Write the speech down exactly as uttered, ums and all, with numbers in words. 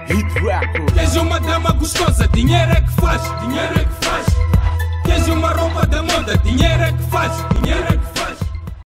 Hit Record. Queres uma dama gostosa, dinheiro é que faz, dinheiro é que faz. Queres uma roupa da moda, dinheiro é que faz, dinheiro é que